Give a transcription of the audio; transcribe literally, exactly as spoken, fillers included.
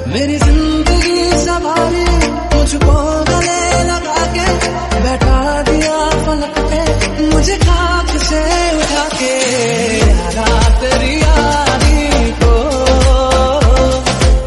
मेरी जिंदगी सवारी मुझको गले लगा के बैठा दिया फलक पे मुझे खा